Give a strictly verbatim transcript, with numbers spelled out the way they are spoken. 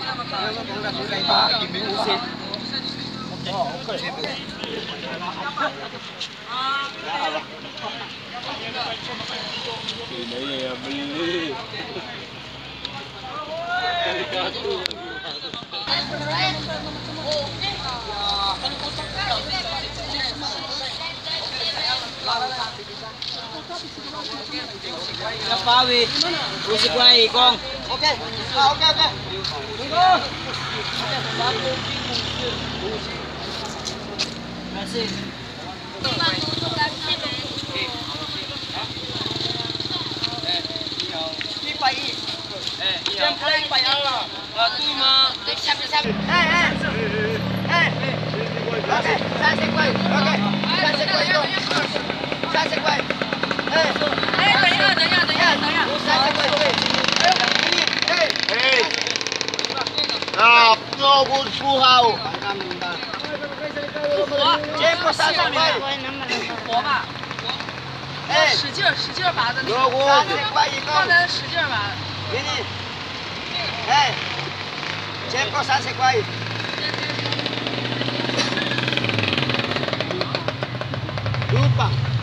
Ini ya beli. Apa weh? Rusik kuai kong. Oke, oke, oke. Tunggu. Masih. 一百一， 哎， 先开一百二了。 呃，对吗？ 下面下面。哎哎哎，OK，三十块，OK，三十块一个，三十块。哎哎，等一下，等一下，等一下，等一下。 三十块对。哎哎。 啊，我不出好。 活， 结果三十块。 活吧。 哎， 使劲儿，使劲儿拔的那个。 三十块一个。 刚才使劲儿拔。 给你。哎，结果三十块。lupa